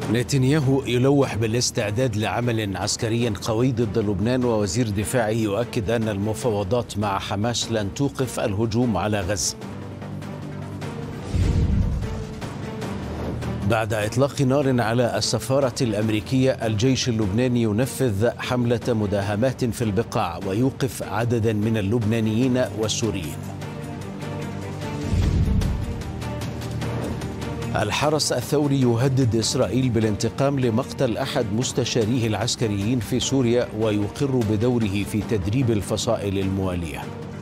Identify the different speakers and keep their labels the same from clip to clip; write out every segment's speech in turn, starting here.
Speaker 1: نتنياهو يلوح بالاستعداد لعمل عسكري قوي ضد لبنان، ووزير دفاعه يؤكد أن المفاوضات مع حماس لن توقف الهجوم على غزة. بعد إطلاق نار على السفارة الأمريكية، الجيش اللبناني ينفذ حملة مداهمات في البقاع ويوقف عددا من اللبنانيين والسوريين. الحرس الثوري يهدد إسرائيل بالانتقام لمقتل أحد مستشاريه العسكريين في سوريا، ويقر بدوره في تدريب الفصائل الموالية.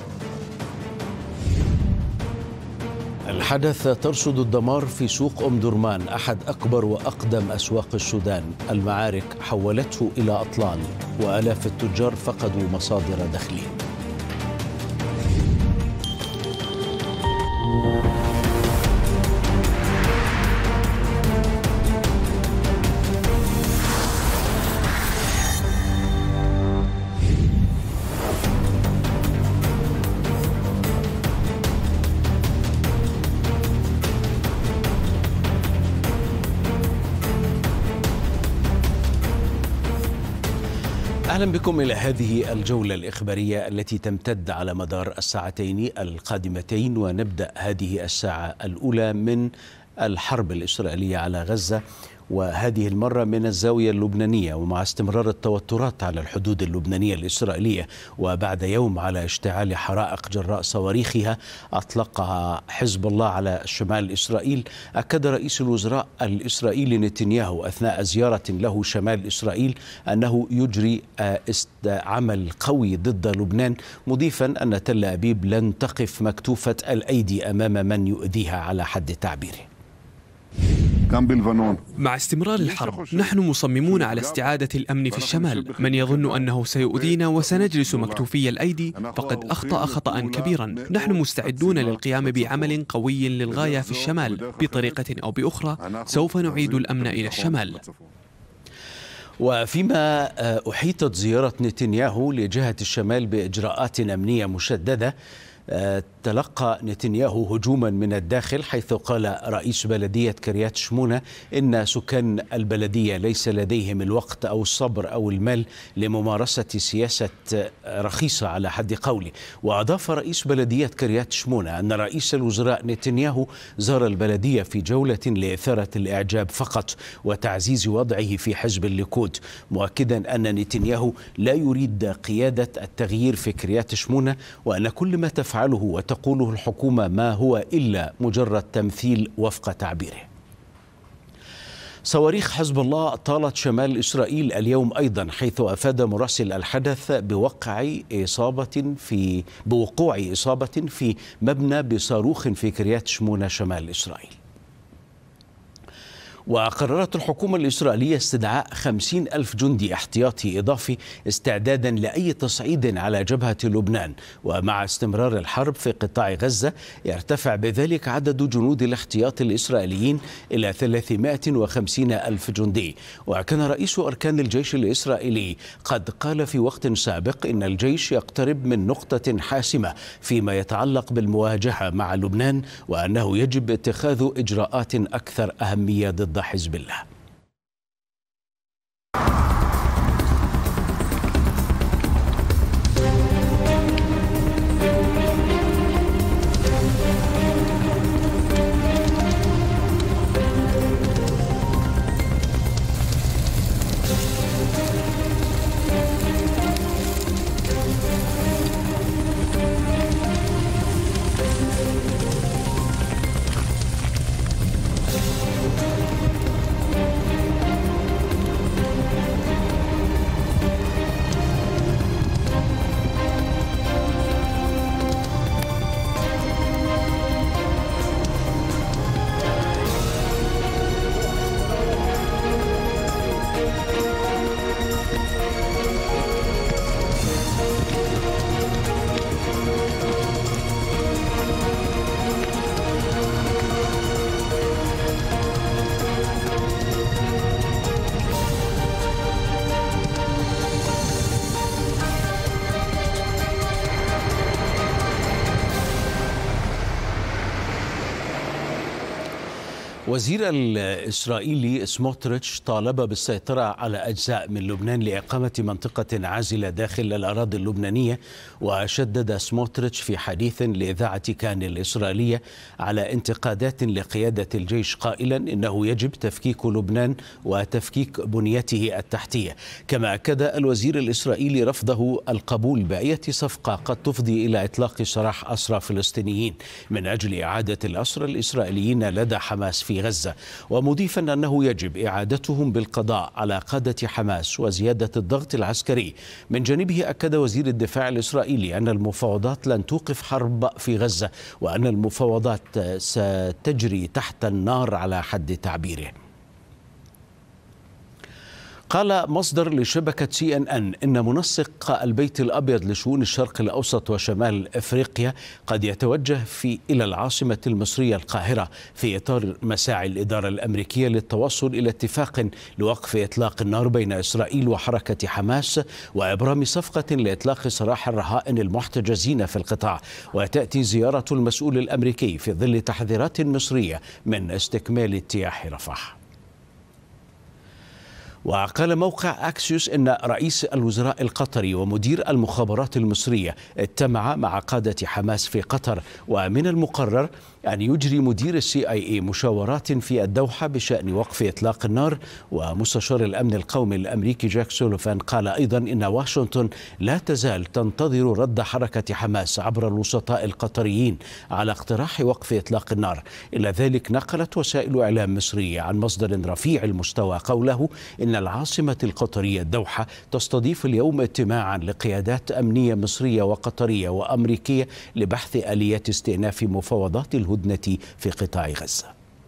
Speaker 1: الحدث ترصد الدمار في سوق أم درمان، أحد أكبر وأقدم أسواق السودان. المعارك حولته إلى أطلال، وآلاف التجار فقدوا مصادر دخلهم. أهلا بكم إلى هذه الجولة الإخبارية التي تمتد على مدار الساعتين القادمتين، ونبدأ هذه الساعة الأولى من الحرب الإسرائيلية على غزة، وهذه المرة من الزاوية اللبنانية، ومع استمرار التوترات على الحدود اللبنانية الإسرائيلية، وبعد يوم على اشتعال حرائق جراء صواريخها أطلقها حزب الله على شمال إسرائيل. أكد رئيس الوزراء الإسرائيلي نتنياهو أثناء زيارة له شمال إسرائيل أنه يجري عمل قوي ضد لبنان، مضيفا أن تل أبيب لن تقف مكتوفة الأيدي أمام من يؤذيها على حد تعبيره.
Speaker 2: مع استمرار الحرب نحن مصممون على استعادة الأمن في الشمال. من يظن أنه سيؤذينا وسنجلس مكتوفي الأيدي فقد أخطأ خطأ كبيرا. نحن مستعدون للقيام بعمل قوي للغاية في الشمال، بطريقة أو بأخرى سوف نعيد الأمن إلى الشمال.
Speaker 1: وفيما أحيطت زيارة نتنياهو لجهة الشمال بإجراءات أمنية مشددة، تلقى نتنياهو هجوما من الداخل، حيث قال رئيس بلدية كريات شمونة إن سكان البلدية ليس لديهم الوقت أو الصبر أو المال لممارسة سياسة رخيصة على حد قوله. وأضاف رئيس بلدية كريات شمونة أن رئيس الوزراء نتنياهو زار البلدية في جولة لإثارة الإعجاب فقط وتعزيز وضعه في حزب الليكود، مؤكدا أن نتنياهو لا يريد قيادة التغيير في كريات شمونة، وأن كل ما تفعله وتقوله الحكومة ما هو إلا مجرد تمثيل وفق تعبيره. صواريخ حزب الله طالت شمال إسرائيل اليوم أيضا، حيث أفاد مراسل الحدث بوقوع إصابة في مبنى بصاروخ في كريات شمونة شمال إسرائيل. وقررت الحكومة الإسرائيلية استدعاء 50,000 جندي احتياطي إضافي استعدادا لأي تصعيد على جبهة لبنان. ومع استمرار الحرب في قطاع غزة يرتفع بذلك عدد جنود الاحتياط الإسرائيليين إلى 350,000 جندي. وكان رئيس أركان الجيش الإسرائيلي قد قال في وقت سابق إن الجيش يقترب من نقطة حاسمة فيما يتعلق بالمواجهة مع لبنان، وأنه يجب اتخاذ إجراءات أكثر أهمية ضد حزب الله. وزير الإسرائيلي سموتريتش طالب بالسيطرة على أجزاء من لبنان لإقامة منطقة عازلة داخل الأراضي اللبنانية. وشدد سموتريتش في حديث لإذاعة كان الإسرائيلية على انتقادات لقيادة الجيش قائلا إنه يجب تفكيك لبنان وتفكيك بنيته التحتية. كما أكد الوزير الإسرائيلي رفضه القبول بأي صفقة قد تفضي إلى إطلاق سراح أسرى فلسطينيين من أجل إعادة الأسرى الإسرائيليين لدى حماس في غزة، ومضيفا أنه يجب إعادتهم بالقضاء على قادة حماس وزيادة الضغط العسكري. من جانبه أكد وزير الدفاع الإسرائيلي أن المفاوضات لن توقف حرب في غزة، وأن المفاوضات ستجري تحت النار على حد تعبيره. قال مصدر لشبكة CNN إن منسق البيت الأبيض لشؤون الشرق الأوسط وشمال أفريقيا قد يتوجه إلى العاصمة المصرية القاهرة في إطار مساعي الإدارة الأمريكية للتوصل إلى اتفاق لوقف إطلاق النار بين إسرائيل وحركة حماس وإبرام صفقة لإطلاق سراح الرهائن المحتجزين في القطاع. وتأتي زيارة المسؤول الأمريكي في ظل تحذيرات مصرية من استكمال اجتياح رفح. وقال موقع أكسيوس إن رئيس الوزراء القطري ومدير المخابرات المصرية اجتمع مع قادة حماس في قطر، ومن المقرر أن يجري مدير CIA مشاورات في الدوحة بشأن وقف إطلاق النار. ومستشار الأمن القومي الأمريكي جاك سوليفان قال أيضا إن واشنطن لا تزال تنتظر رد حركة حماس عبر الوسطاء القطريين على اقتراح وقف إطلاق النار. إلى ذلك نقلت وسائل إعلام مصرية عن مصدر رفيع المستوى قوله إن العاصمة القطرية الدوحة تستضيف اليوم اجتماعا لقيادات أمنية مصرية وقطرية وأمريكية لبحث آليات استئناف مفاوضات الهدنة في قطاع غزة.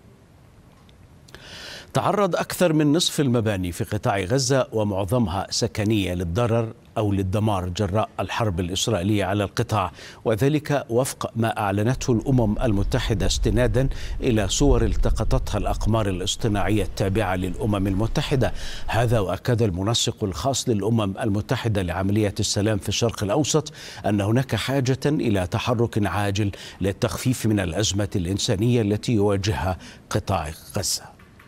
Speaker 1: تعرض أكثر من نصف المباني في قطاع غزة ومعظمها سكنية للضرر أو للدمار جراء الحرب الإسرائيلية على القطاع، وذلك وفق ما أعلنته الأمم المتحدة استنادا إلى صور التقطتها الأقمار الاصطناعية التابعة للأمم المتحدة. هذا وأكد المنسق الخاص للأمم المتحدة لعملية السلام في الشرق الأوسط أن هناك حاجة إلى تحرك عاجل للتخفيف من الأزمة الإنسانية التي يواجهها قطاع غزة.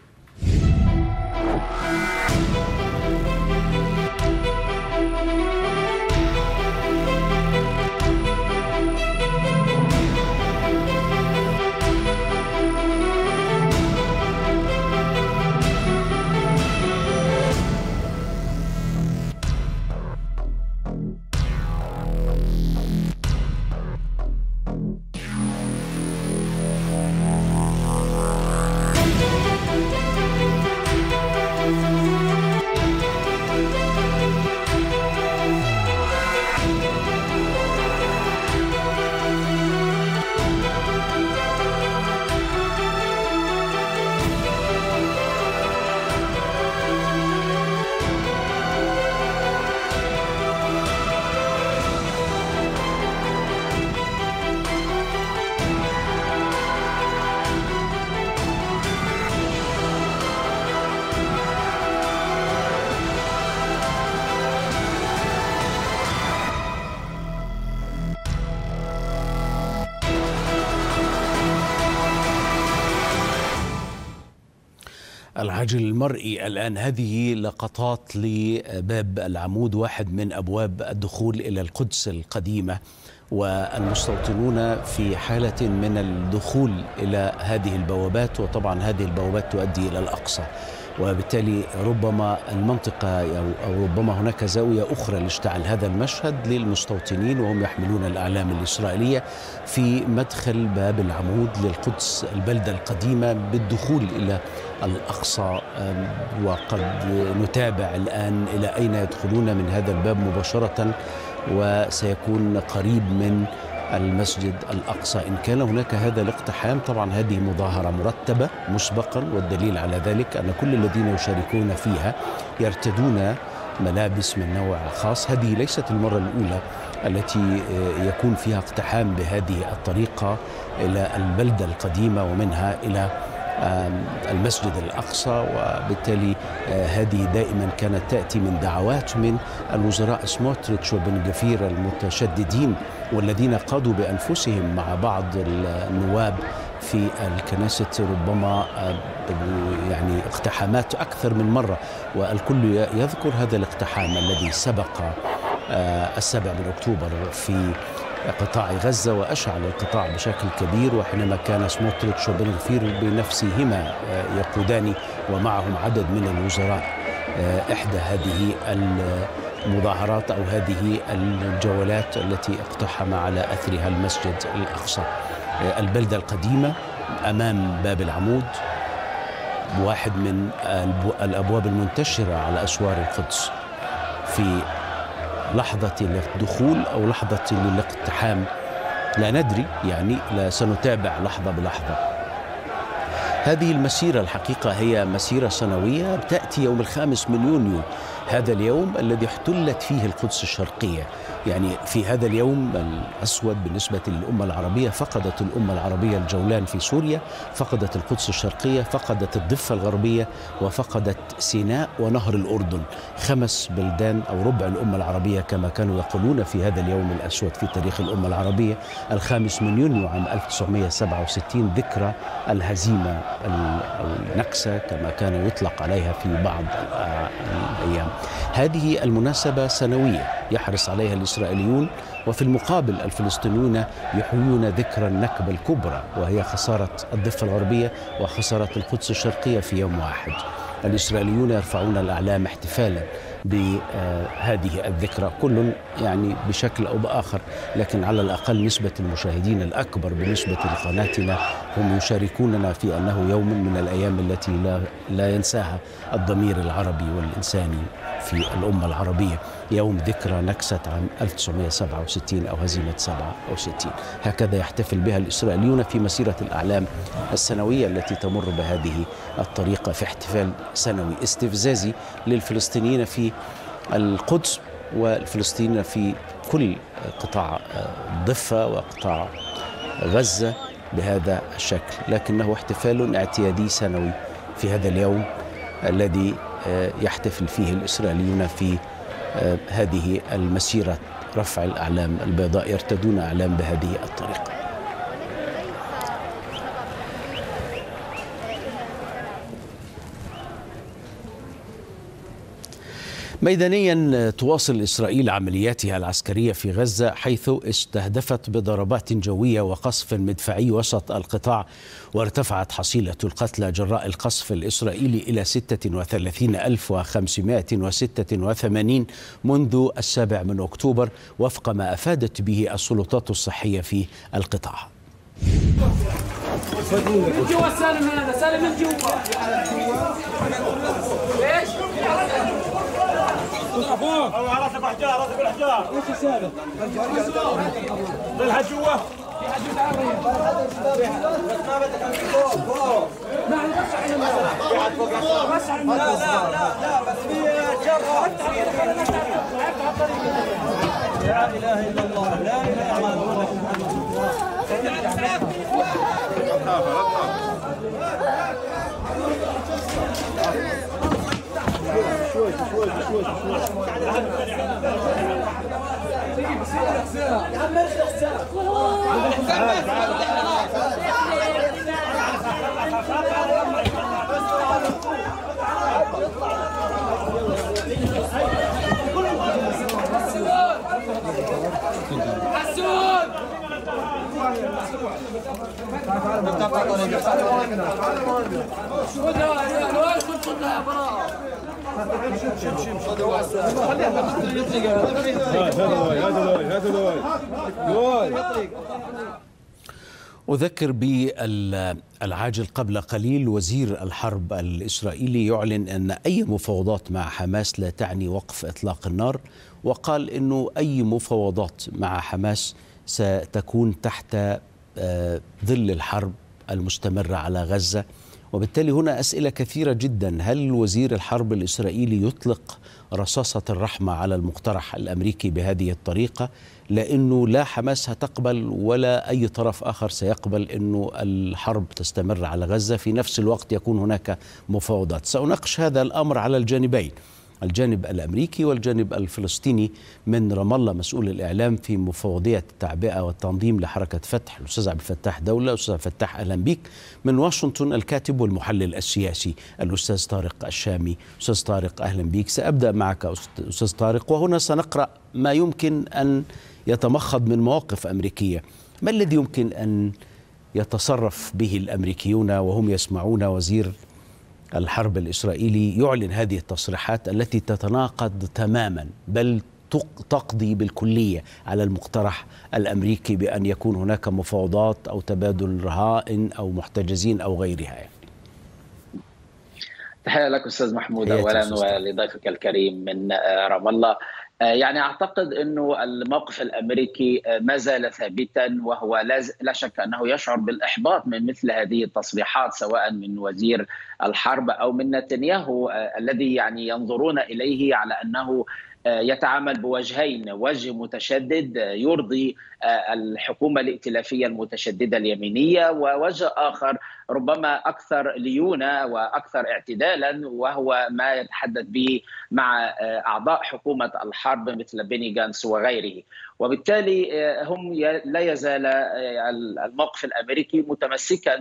Speaker 1: العجل المرئي الآن. هذه لقطات لباب العمود، واحد من أبواب الدخول إلى القدس القديمة، والمستوطنون في حالة من الدخول إلى هذه البوابات، وطبعا هذه البوابات تؤدي إلى الأقصى، وبالتالي ربما المنطقة أو ربما هناك زاوية أخرى لاشتعال هذا المشهد للمستوطنين وهم يحملون الأعلام الإسرائيلية في مدخل باب العمود للقدس البلدة القديمة بالدخول إلى الأقصى. وقد نتابع الآن إلى أين يدخلون من هذا الباب مباشرة، وسيكون قريب من المسجد الأقصى إن كان هناك هذا الاقتحام. طبعا هذه مظاهرة مرتبة مسبقا، والدليل على ذلك أن كل الذين يشاركون فيها يرتدون ملابس من نوع خاص. هذه ليست المرة الأولى التي يكون فيها اقتحام بهذه الطريقة إلى البلدة القديمة ومنها إلى المسجد الأقصى، وبالتالي هذه دائما كانت تأتي من دعوات من الوزراء سموتريتش وبن غفير المتشددين، والذين قادوا بأنفسهم مع بعض النواب في الكنيسة ربما يعني اقتحامات أكثر من مرة، والكل يذكر هذا الاقتحام الذي سبق 7 أكتوبر في قطاع غزة وأشعل القطاع بشكل كبير، وحينما كان سموتريتش وبن غفير بنفسهما يقودان ومعهم عدد من الوزراء إحدى هذه المظاهرات أو هذه الجولات التي اقتحم على أثرها المسجد الأقصى. البلدة القديمة أمام باب العمود، واحد من الأبواب المنتشرة على أسوار القدس، في لحظة الدخول أو لحظة الاقتحام لا ندري، يعني لا سنتابع لحظة بلحظة. هذه المسيرة الحقيقة هي مسيرة سنوية تأتي يوم 5 يونيو، هذا اليوم الذي احتلت فيه القدس الشرقية. يعني في هذا اليوم الأسود بالنسبة للأمة العربية، فقدت الأمة العربية الجولان في سوريا، فقدت القدس الشرقية، فقدت الضفة الغربية، وفقدت سيناء ونهر الأردن. 5 بلدان أو ربع الأمة العربية كما كانوا يقولون في هذا اليوم الأسود في تاريخ الأمة العربيية. 5 يونيو عام 1967 ذكرى الهزيمة أو النكسة كما كان يطلق عليها في بعض الأيام. هذه المناسبة سنوية يحرص عليها الإسرائيليون، وفي المقابل الفلسطينيون يحيون ذكرى النكبة الكبرى، وهي خسارة الضفة الغربية وخسارة القدس الشرقية في يوم واحد. الإسرائيليون يرفعون الأعلام احتفالا بهذه الذكرى، كل يعني بشكل أو بآخر، لكن على الأقل نسبة المشاهدين الأكبر بالنسبة لقناتنا هم يشاركوننا في أنه يوم من الأيام التي لا ينساها الضمير العربي والإنساني في الأمة العربية، يوم ذكرى نكسة عام 1967 أو هزيمة 67. هكذا يحتفل بها الإسرائيليون في مسيرة الأعلام السنوية التي تمر بهذه الطريقة، في احتفال سنوي استفزازي للفلسطينيين في القدس والفلسطينيين في كل قطاع الضفة وقطاع غزة بهذا الشكل، لكنه احتفال اعتيادي سنوي في هذا اليوم الذي يحتفل فيه الإسرائيليون في هذه المسيرة رفع الأعلام البيضاء، يرتدون أعلام بهذه الطريقة. ميدانيا تواصل إسرائيل عملياتها العسكرية في غزة، حيث استهدفت بضربات جوية وقصف مدفعي وسط القطاع، وارتفعت حصيلة القتلى جراء القصف الإسرائيلي إلى 36,586 منذ 7 أكتوبر، وفق ما أفادت به السلطات الصحية في القطاع.
Speaker 3: من جوا سالم، هذا سالم من جوا. ليش؟ فوق او على راسك احجار، راسك الاحجار. وش سالم؟ طلع جوا. في حد يتعرض. بس ما بدك فوق فوق. نحن بس على الماء. في حد فوق بس على الماء. لا بس في جرة. لا اله الا الله، لا اله الا الله. شوي
Speaker 1: أذكر بالعاجل قبل قليل وزير الحرب الإسرائيلي يعلن أن أي مفاوضات مع حماس لا تعني وقف إطلاق النار، وقال أنه أي مفاوضات مع حماس ستكون تحت ظل الحرب المستمرة على غزة. وبالتالي هنا أسئلة كثيرة جدا. هل وزير الحرب الإسرائيلي يطلق رصاصة الرحمة على المقترح الأمريكي بهذه الطريقة؟ لأنه لا حماس هتقبل ولا أي طرف آخر سيقبل أنه الحرب تستمر على غزة، في نفس الوقت يكون هناك مفاوضات. سأناقش هذا الأمر على الجانبين، الجانب الأمريكي والجانب الفلسطيني من رام الله. مسؤول الإعلام في مفوضية التعبئة والتنظيم لحركة فتح الأستاذ عبد الفتاح دولة. أستاذ فتاح أهلا بك. من واشنطن الكاتب والمحلل السياسي الأستاذ طارق الشامي. أستاذ طارق أهلا بك. سأبدأ معك أستاذ طارق، وهنا سنقرأ ما يمكن أن يتمخض من مواقف أمريكية. ما الذي يمكن أن يتصرف به الأمريكيون وهم يسمعون وزير الحرب الإسرائيلي يعلن هذه التصريحات التي تتناقض تماما، بل تقضي بالكلية على المقترح الأمريكي بأن يكون هناك مفاوضات أو تبادل رهائن أو محتجزين أو غيرها يعني.
Speaker 4: تحية لك أستاذ محمود أولا ولضيفك الكريم من رام الله. يعني أعتقد أنه الموقف الأمريكي ما زال ثابتا، وهو لا شك أنه يشعر بالإحباط من مثل هذه التصريحات سواء من وزير الحرب أو من نتنياهو الذي يعني ينظرون إليه على أنه يتعامل بوجهين، وجه متشدد يرضي الحكومة الائتلافية المتشددة اليمينية، ووجه آخر ربما أكثر ليونة وأكثر اعتدالا، وهو ما يتحدث به مع أعضاء حكومة الحرب مثل بيني غانتس وغيره. وبالتالي هم لا يزال الموقف الأمريكي متمسكا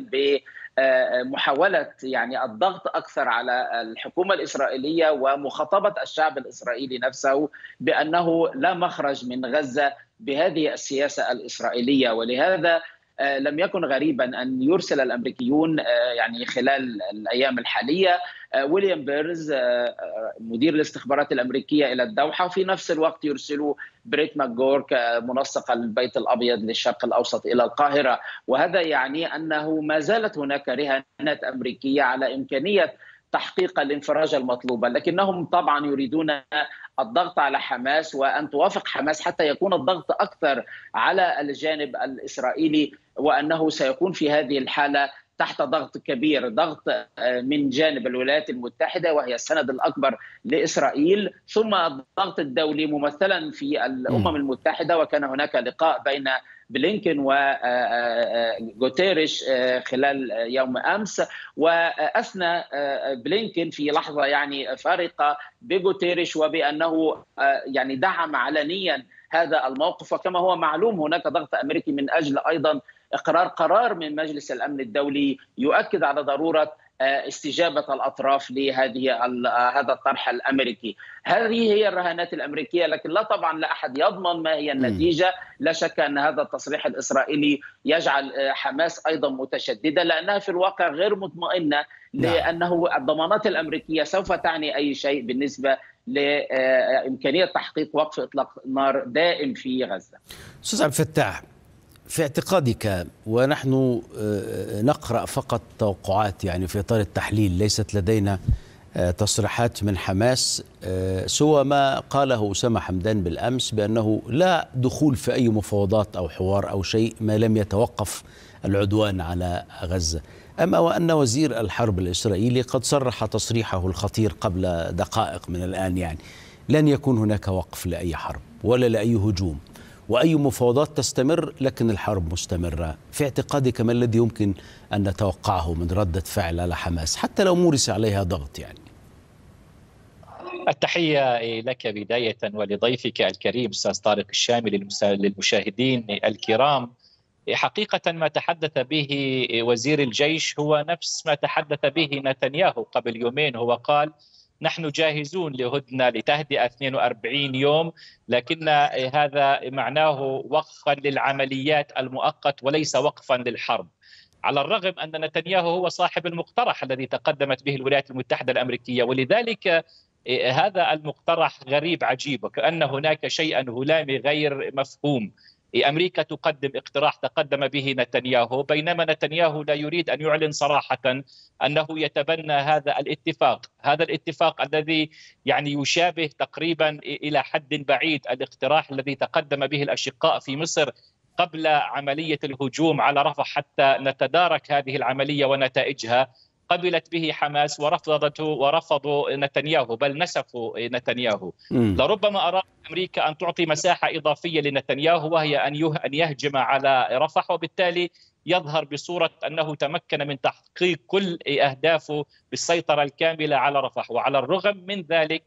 Speaker 4: بمحاولة يعني الضغط أكثر على الحكومة الإسرائيلية ومخاطبة الشعب الإسرائيلي نفسه بأنه لا مخرج من غزة بهذه السياسة الإسرائيلية. ولهذا لم يكن غريبا أن يرسل الأمريكيون يعني خلال الأيام الحالية ويليام بيرز مدير الاستخبارات الأمريكية إلى الدوحة، وفي نفس الوقت يرسلوا بريت ماكجورك منسق البيت الأبيض للشرق الأوسط إلى القاهرة. وهذا يعني أنه ما زالت هناك رهانات أمريكية على إمكانية تحقيق الانفراج المطلوب، لكنهم طبعا يريدون الضغط على حماس وأن توافق حماس حتى يكون الضغط أكثر على الجانب الإسرائيلي، وأنه سيكون في هذه الحالة تحت ضغط كبير، ضغط من جانب الولايات المتحدة وهي السند الأكبر لإسرائيل، ثم الضغط الدولي ممثلا في الأمم المتحدة. وكان هناك لقاء بين بلينكن وغوتيريش خلال يوم أمس، وأثنى بلينكن في لحظة يعني فارقة بغوتيريش وبأنه يعني دعم علنيا هذا الموقف. وكما هو معلوم هناك ضغط أمريكي من أجل أيضا إقرار قرار من مجلس الأمن الدولي يؤكد على ضرورة استجابة الأطراف هذا الطرح الأمريكي. هذه هي الرهانات الأمريكية، لكن طبعا لا أحد يضمن ما هي النتيجة. لا شك أن هذا التصريح الإسرائيلي يجعل حماس أيضا متشددة، لأنها في الواقع غير مطمئنة، لأنه الضمانات الأمريكية سوف تعني أي شيء بالنسبة لإمكانية تحقيق وقف إطلاق نار دائم في غزة.
Speaker 1: أستاذ عبد الفتاح، في اعتقادك، ونحن نقرأ فقط توقعات يعني في إطار التحليل، ليست لدينا تصريحات من حماس سوى ما قاله أسامة حمدان بالأمس بأنه لا دخول في أي مفاوضات أو حوار أو شيء ما لم يتوقف العدوان على غزة، أما وأن وزير الحرب الإسرائيلي قد صرح تصريحه الخطير قبل دقائق من الآن، يعني لن يكون هناك وقف لأي حرب ولا لأي هجوم، وأي مفاوضات تستمر لكن الحرب مستمرة. في اعتقادك ما الذي يمكن أن نتوقعه من ردة فعل على حماس حتى لو مورس عليها ضغط؟ يعني
Speaker 5: التحية لك بداية ولضيفك الكريم أستاذ طارق الشامي، للمشاهدين الكرام. حقيقة ما تحدث به وزير الجيش هو نفس ما تحدث به نتنياهو قبل يومين. هو قال نحن جاهزون لهدنة لتهدئة 42 يوم، لكن هذا معناه وقفا للعمليات المؤقت وليس وقفا للحرب. على الرغم أن نتنياهو هو صاحب المقترح الذي تقدمت به الولايات المتحدة الأمريكية، ولذلك هذا المقترح غريب عجيب، وكأن هناك شيئا هلامي غير مفهوم. أمريكا تقدم اقتراح تقدم به نتنياهو، بينما نتنياهو لا يريد أن يعلن صراحة أنه يتبنى هذا الاتفاق الذي يعني يشابه تقريبا إلى حد بعيد الاقتراح الذي تقدم به الأشقاء في مصر قبل عملية الهجوم على رفح حتى نتدارك هذه العملية ونتائجها. قبلت به حماس ورفضوا نتنياهو، بل نسفوا نتنياهو. لربما أراد أمريكا أن تعطي مساحة إضافية لنتنياهو، وهي أن يهجم على رفح، وبالتالي يظهر بصورة أنه تمكن من تحقيق كل أهدافه بالسيطرة الكاملة على رفح. وعلى الرغم من ذلك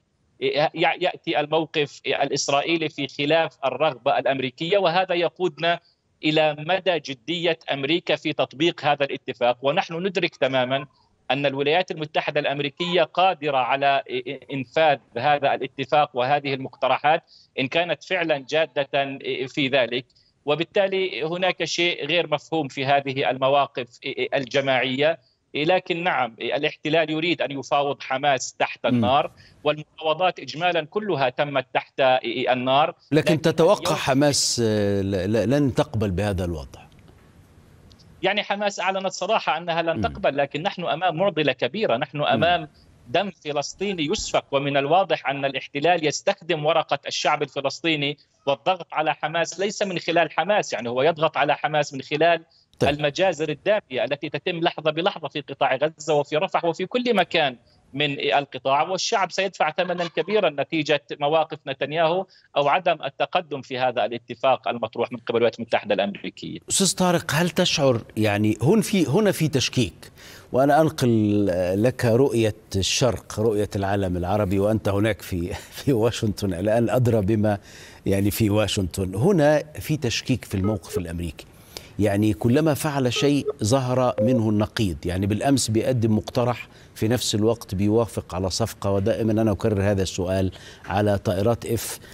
Speaker 5: يأتي الموقف الإسرائيلي في خلاف الرغبة الأمريكية، وهذا يقودنا إلى مدى جدية أمريكا في تطبيق هذا الاتفاق. ونحن ندرك تماما أن الولايات المتحدة الأمريكية قادرة على إنفاذ هذا الاتفاق وهذه المقترحات إن كانت فعلا جادة في ذلك، وبالتالي هناك شيء غير مفهوم في هذه المواقف الجماعية. لكن نعم، الاحتلال يريد أن يفاوض حماس تحت النار، والمفاوضات إجمالا كلها تمت تحت النار.
Speaker 1: لكن تتوقع حماس لن تقبل بهذا الوضع؟
Speaker 5: يعني حماس أعلنت صراحة أنها لن تقبل، لكن نحن أمام معضلة كبيرة، نحن أمام دم فلسطيني يسفك، ومن الواضح أن الاحتلال يستخدم ورقة الشعب الفلسطيني والضغط على حماس ليس من خلال حماس، يعني هو يضغط على حماس من خلال المجازر الدامية التي تتم لحظة بلحظة في قطاع غزة وفي رفح وفي كل مكان من القطاع، والشعب سيدفع ثمنا كبيرا نتيجة مواقف نتنياهو أو عدم التقدم في هذا الاتفاق المطروح من قبل الولايات المتحدة الأمريكية.
Speaker 1: أستاذ طارق، هل تشعر يعني هنا في تشكيك، وأنا أنقل لك رؤية الشرق، رؤية العالم العربي، وأنت هناك في واشنطن الآن أدرى بما يعني في واشنطن. هنا في تشكيك في الموقف الأمريكي، يعني كلما فعل شيء ظهر منه النقيض. يعني بالأمس بيقدم مقترح، في نفس الوقت بيوافق على صفقة، ودائما أنا أكرر هذا السؤال على طائرات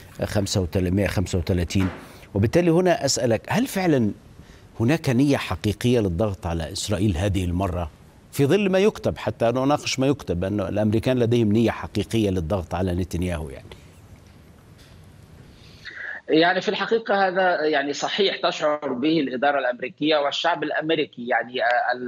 Speaker 1: F-135. وبالتالي هنا أسألك، هل فعلا هناك نية حقيقية للضغط على إسرائيل هذه المرة، في ظل ما يكتب، حتى أنا أناقش ما يكتب أن الأمريكان لديهم نية حقيقية للضغط على نتنياهو؟
Speaker 4: يعني في الحقيقة هذا يعني صحيح تشعر به الإدارة الأمريكية والشعب الأمريكي. يعني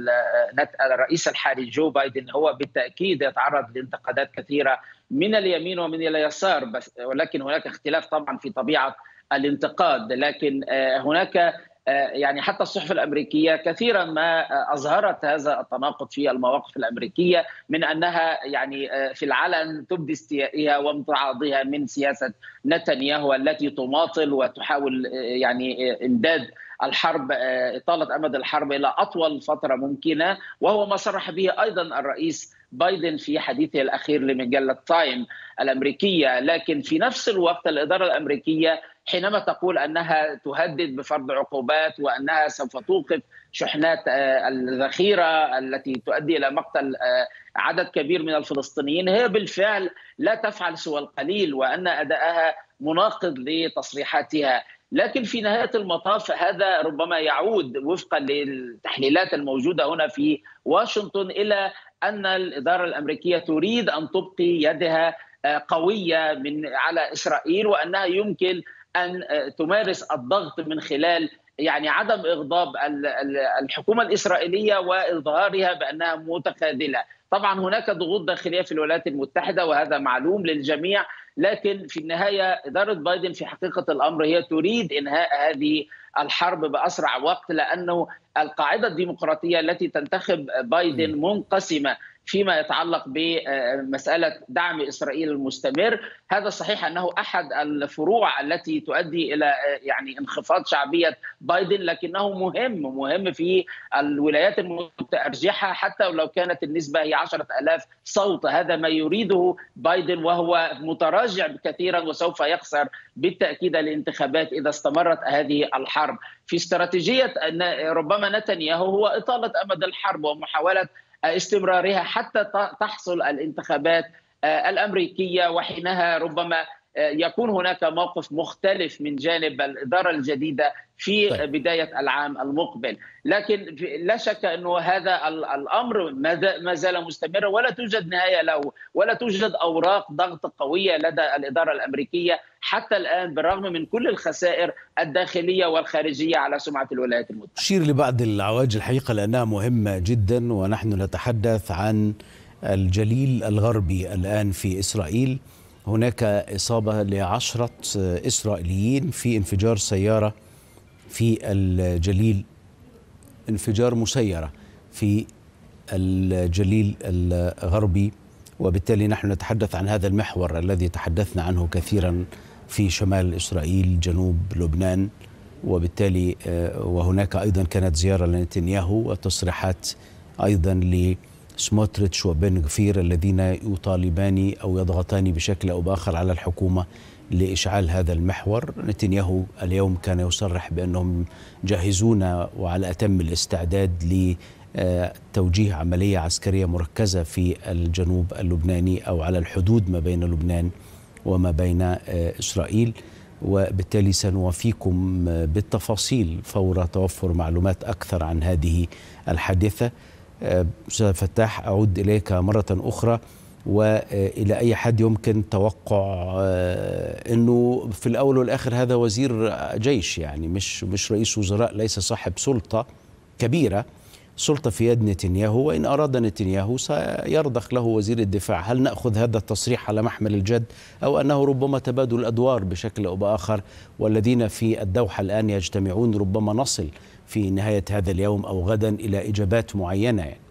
Speaker 4: الرئيس الحالي جو بايدن هو بالتأكيد يتعرض لانتقادات كثيرة من اليمين ومن اليسار، ولكن هناك اختلاف طبعا في طبيعة الانتقاد. لكن هناك يعني حتى الصحف الأمريكية كثيرا ما أظهرت هذا التناقض في المواقف الأمريكية، من أنها يعني في العلن تبدي استيائها وامتعاضها من سياسة نتنياهو التي تماطل وتحاول يعني إمداد الحرب، إطالة أمد الحرب إلى أطول فترة ممكنة، وهو ما صرح به أيضا الرئيس بايدن في حديثه الأخير لمجلة تايم الأمريكية. لكن في نفس الوقت الإدارة الأمريكية حينما تقول أنها تهدد بفرض عقوبات وأنها سوف توقف شحنات الذخيرة التي تؤدي إلى مقتل عدد كبير من الفلسطينيين، هي بالفعل لا تفعل سوى القليل، وأن أداءها مناقض لتصريحاتها. لكن في نهاية المطاف هذا ربما يعود وفقا للتحليلات الموجودة هنا في واشنطن إلى أن الإدارة الأمريكية تريد أن تبقي يدها قوية على إسرائيل، وأنها يمكن أن تمارس الضغط من خلال يعني عدم إغضاب الحكومة الإسرائيلية وإظهارها بأنها متخاذلة. طبعا هناك ضغوط داخلية في الولايات المتحدة وهذا معلوم للجميع، لكن في النهاية إدارة بايدن في حقيقة الأمر هي تريد إنهاء هذه الحرب بأسرع وقت، لأنه القاعدة الديمقراطية التي تنتخب بايدن منقسمة فيما يتعلق بمسألة دعم إسرائيل المستمر. هذا صحيح أنه أحد الفروع التي تؤدي إلى يعني انخفاض شعبية بايدن، لكنه مهم في الولايات المتأرجحة، حتى لو كانت النسبة هي 10,000 صوت. هذا ما يريده بايدن، وهو متراجع كثيرا وسوف يخسر بالتأكيد الانتخابات إذا استمرت هذه الحرب. في استراتيجية ربما نتنياهو هو إطالة أمد الحرب ومحاولة استمرارها حتى تحصل الانتخابات الأمريكية، وحينها ربما يكون هناك موقف مختلف من جانب الإدارة الجديدة في بداية العام المقبل. لكن لا شك أنه هذا الأمر ما زال مستمرا، ولا توجد نهاية له، ولا توجد أوراق ضغط قوية لدى الإدارة الأمريكية حتى الآن، بالرغم من كل الخسائر الداخلية والخارجية على سمعة الولايات المتحدة.
Speaker 1: أشير لبعض العواجل الحقيقة لأنها مهمة جدا، ونحن نتحدث عن الجليل الغربي الآن في إسرائيل. هناك إصابة ل10 إسرائيليين في انفجار سيارة في الجليل، انفجار مسيرة في الجليل الغربي. وبالتالي نحن نتحدث عن هذا المحور الذي تحدثنا عنه كثيرا في شمال إسرائيل، جنوب لبنان. وبالتالي وهناك أيضا كانت زيارة لنتنياهو وتصريحات أيضا سموتريتش وبن غفير الذين يطالبان أو يضغطان بشكل أو بآخر على الحكومة لإشعال هذا المحور. نتنياهو اليوم كان يصرح بأنهم جاهزون وعلى أتم الاستعداد لتوجيه عملية عسكرية مركزة في الجنوب اللبناني أو على الحدود ما بين لبنان وما بين إسرائيل، وبالتالي سنوافيكم بالتفاصيل فور توفر معلومات أكثر عن هذه الحادثة. أستاذ فتاح، أعود إليك مرة أخرى، وإلى أي حد يمكن توقع أنه في الأول والآخر هذا وزير جيش، يعني مش رئيس وزراء، ليس صاحب سلطة كبيرة، سلطة في يد نتنياهو، وإن أراد نتنياهو سيرضخ له وزير الدفاع. هل نأخذ هذا التصريح على محمل الجد، أو أنه ربما تبادل الأدوار بشكل أو بآخر، والذين في الدوحة الآن يجتمعون ربما نصل في نهاية هذا اليوم أو غدا إلى إجابات معينة يعني؟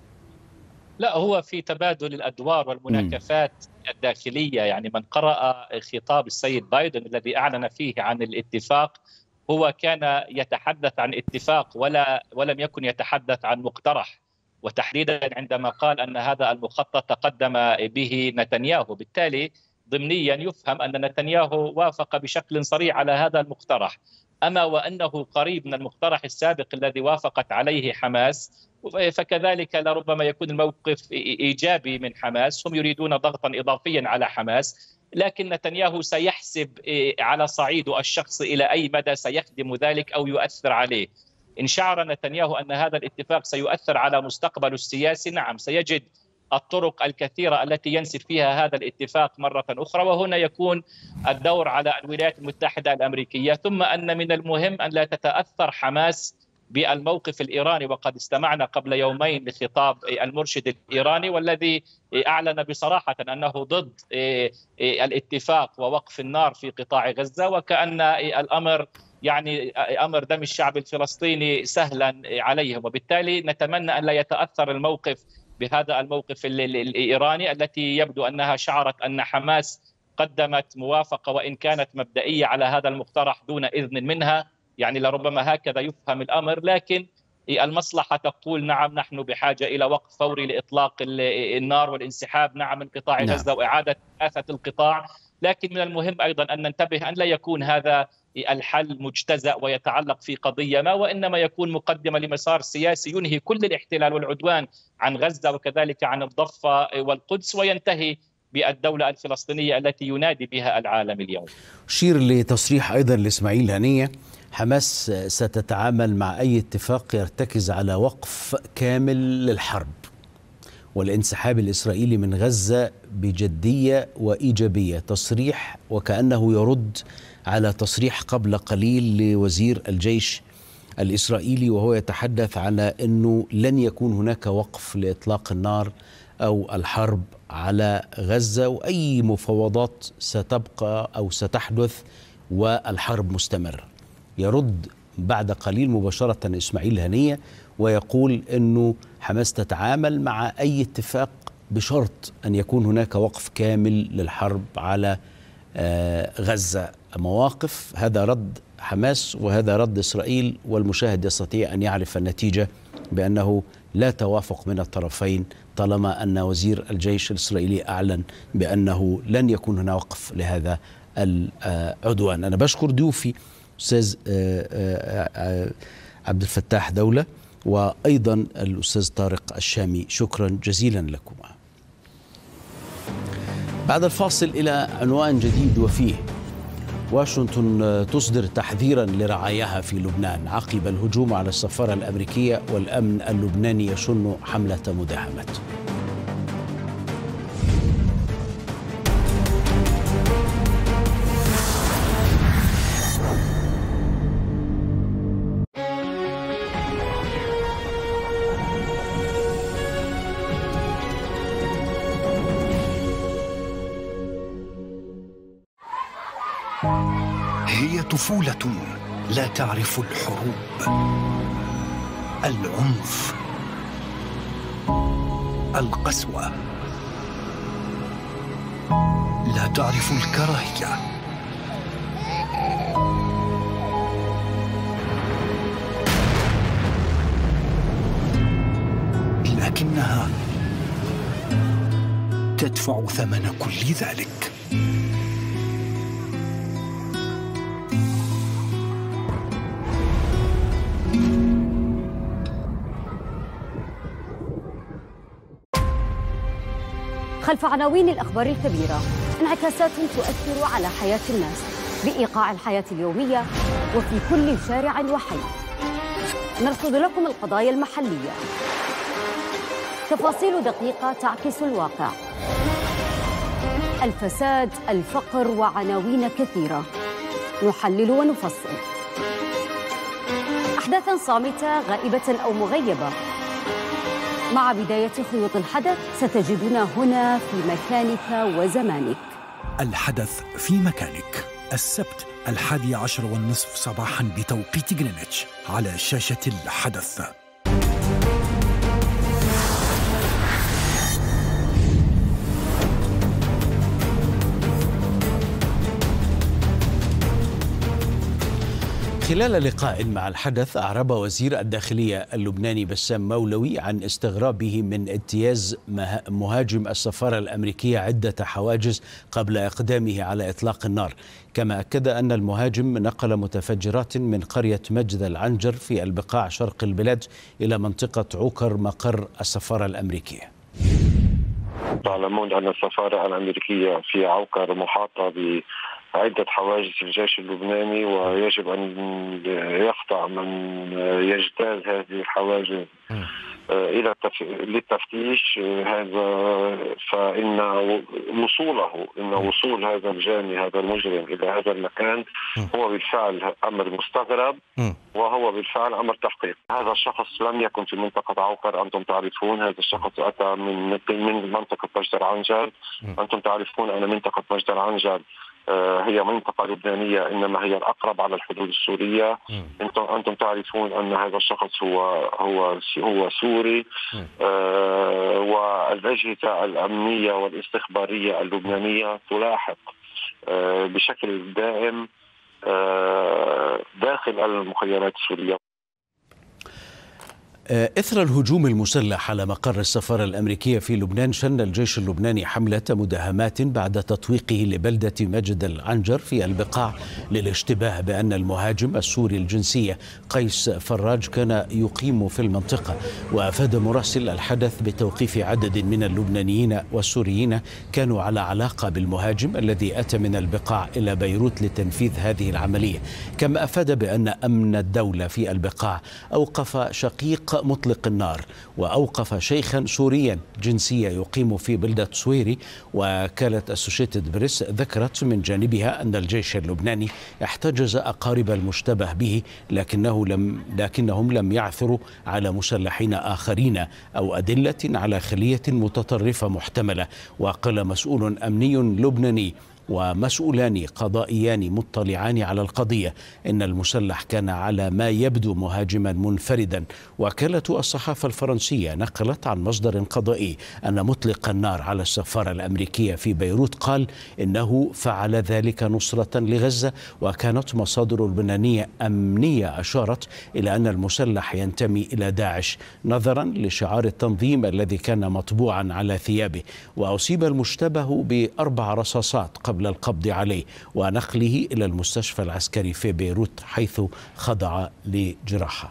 Speaker 5: لا، هو في تبادل الأدوار والمناكفات الداخلية. يعني من قرأ خطاب السيد بايدن الذي أعلن فيه عن الاتفاق، هو كان يتحدث عن اتفاق ولم يكن يتحدث عن مقترح، وتحديدا عندما قال أن هذا المخطط تقدم به نتنياهو. بالتالي ضمنيا يفهم أن نتنياهو وافق بشكل صريح على هذا المقترح. أما وأنه قريب من المقترح السابق الذي وافقت عليه حماس، فكذلك لربما يكون الموقف إيجابي من حماس، هم يريدون ضغطا إضافيا على حماس، لكن نتنياهو سيحسب على صعيده الشخصي إلى أي مدى سيخدم ذلك أو يؤثر عليه. إن شعر نتنياهو أن هذا الاتفاق سيؤثر على مستقبله السياسي، نعم سيجد الطرق الكثيرة التي ينسف فيها هذا الاتفاق مرة أخرى، وهنا يكون الدور على الولايات المتحدة الأمريكية. ثم أن من المهم أن لا تتأثر حماس بالموقف الإيراني، وقد استمعنا قبل يومين لخطاب المرشد الإيراني والذي أعلن بصراحة أنه ضد الاتفاق ووقف النار في قطاع غزة، وكأن الأمر يعني أمر دم الشعب الفلسطيني سهلا عليهم. وبالتالي نتمنى أن لا يتأثر الموقف بهذا الموقف الإيراني التي يبدو أنها شعرت أن حماس قدمت موافقة وإن كانت مبدئية على هذا المقترح دون إذن منها. يعني لربما هكذا يفهم الأمر، لكن المصلحة تقول نعم نحن بحاجة إلى وقف فوري لإطلاق النار والانسحاب نعم من قطاع غزة وإعادة رئاسة القطاع. لكن من المهم أيضا أن ننتبه أن لا يكون هذا الحل مجتزأ ويتعلق في قضية ما، وإنما يكون مقدمة لمسار سياسي ينهي كل الاحتلال والعدوان عن غزة وكذلك عن الضفة والقدس، وينتهي بالدولة الفلسطينية التي ينادي بها العالم اليوم.
Speaker 1: أشير لتصريح أيضا لإسماعيل هنية: حماس ستتعامل مع أي اتفاق يرتكز على وقف كامل للحرب والانسحاب الإسرائيلي من غزة بجدية وإيجابية. تصريح وكأنه يرد على تصريح قبل قليل لوزير الجيش الإسرائيلي، وهو يتحدث على أنه لن يكون هناك وقف لإطلاق النار أو الحرب على غزة، وأي مفاوضات ستبقى أو ستحدث والحرب مستمرة. يرد بعد قليل مباشرة إسماعيل هنية ويقول أنه حماس تتعامل مع أي اتفاق بشرط أن يكون هناك وقف كامل للحرب على غزة. مواقف، هذا رد حماس وهذا رد إسرائيل، والمشاهد يستطيع أن يعرف النتيجة بأنه لا توافق من الطرفين طالما أن وزير الجيش الإسرائيلي أعلن بأنه لن يكون هناك وقف لهذا العدوان. أنا بشكر ضيوفي أستاذ عبد الفتاح دولة وأيضا الأستاذ طارق الشامي، شكرا جزيلا لكم. بعد الفاصل إلى عنوان جديد، وفيه واشنطن تصدر تحذيرا لرعاياها في لبنان عقب الهجوم على السفارة الأمريكية، والأمن اللبناني يشن حملة مداهمة.
Speaker 6: هي طفولة لا تعرف الحروب، العنف، القسوة، لا تعرف الكراهية. لكنها تدفع ثمن كل ذلك.
Speaker 7: خلف عناوين الأخبار الكبيرة انعكاسات تؤثر على حياة الناس بإيقاع الحياة اليومية وفي كل شارع وحي. نرصد لكم القضايا المحلية، تفاصيل دقيقة تعكس الواقع، الفساد، الفقر وعناوين كثيرة. نحلل ونفصل أحداثا صامتة غائبة أو مغيبة. مع بداية خيوط الحدث ستجدنا هنا في مكانك وزمانك.
Speaker 6: الحدث في مكانك، السبت 11:30 صباحا بتوقيت غرينتش على شاشة الحدث.
Speaker 1: خلال لقاء مع الحدث أعرب وزير الداخلية اللبناني بسام مولوي عن استغرابه من اجتياز مهاجم السفارة الأمريكية عدة حواجز قبل إقدامه على إطلاق النار، كما أكد أن المهاجم نقل متفجرات من قرية مجد العنجر في البقاع شرق البلاد إلى منطقة عوكر مقر السفارة الأمريكية.
Speaker 8: تعلمون أن السفارة الأمريكية في عوكر محاطة عدة حواجز الجيش اللبناني، ويجب أن يخضع من يجتاز هذه الحواجز إلى للتفتيش. هذا فإن وصول هذا الجاني هذا المجرم إلى هذا المكان هو بالفعل أمر مستغرب، وهو بالفعل أمر تحقيق. هذا الشخص لم يكن في منطقة عوكر، أنتم تعرفون. هذا الشخص أتى من منطقة مجد العنجر. أنتم تعرفون أن منطقة مجد العنجر هي منطقة لبنانية، إنما هي الأقرب على الحدود السورية. أنتم تعرفون أن هذا الشخص هو سوري، والأجهزة الأمنية والاستخبارية اللبنانية تلاحق بشكل دائم داخل المخيمات السورية.
Speaker 1: إثر الهجوم المسلح على مقر السفارة الأمريكية في لبنان، شن الجيش اللبناني حملة مداهمات بعد تطويقه لبلدة مجد العنجر في البقاع للاشتباه بأن المهاجم السوري الجنسية قيس فراج كان يقيم في المنطقة. وأفاد مراسل الحدث بتوقيف عدد من اللبنانيين والسوريين كانوا على علاقة بالمهاجم الذي أتى من البقاع إلى بيروت لتنفيذ هذه العملية. كما أفاد بأن أمن الدولة في البقاع أوقف شقيق مطلق النار، وأوقف شيخا سوريا جنسية يقيم في بلدة سويري. وكالة أسوشيتد بريس ذكرت من جانبها أن الجيش اللبناني احتجز أقارب المشتبه به، لكنهم لم يعثروا على مسلحين آخرين أو أدلة على خلية متطرفة محتملة. وقال مسؤول أمني لبناني ومسؤولان قضائيان مطلعان على القضية إن المسلح كان على ما يبدو مهاجما منفردا. وكالة الصحافة الفرنسية نقلت عن مصدر قضائي أن مطلق النار على السفارة الأمريكية في بيروت قال إنه فعل ذلك نصرة لغزة. وكانت مصادر لبنانية أمنية أشارت إلى أن المسلح ينتمي إلى داعش نظرا لشعار التنظيم الذي كان مطبوعا على ثيابه. وأصيب المشتبه ب4 رصاصات قبل القبض عليه ونقله إلى المستشفى العسكري في بيروت حيث خضع لجراحة.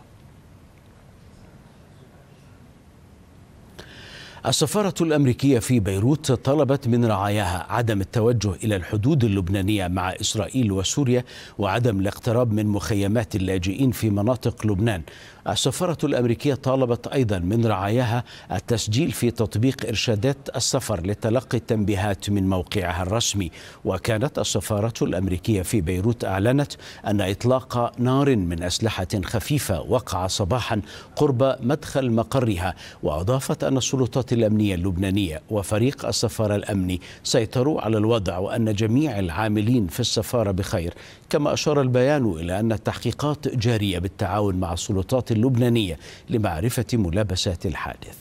Speaker 1: السفارة الأمريكية في بيروت طلبت من رعاياها عدم التوجه إلى الحدود اللبنانية مع إسرائيل وسوريا وعدم الاقتراب من مخيمات اللاجئين في مناطق لبنان. السفارة الأمريكية طالبت أيضا من رعاياها التسجيل في تطبيق إرشادات السفر لتلقي التنبيهات من موقعها الرسمي. وكانت السفارة الأمريكية في بيروت أعلنت أن إطلاق نار من أسلحة خفيفة وقع صباحا قرب مدخل مقرها. وأضافت أن السلطات الأمنية اللبنانية وفريق السفارة الأمني سيطروا على الوضع وأن جميع العاملين في السفارة بخير. كما أشار البيان إلى أن التحقيقات جارية بالتعاون مع السلطات اللبنانية لمعرفة ملابسات الحادث.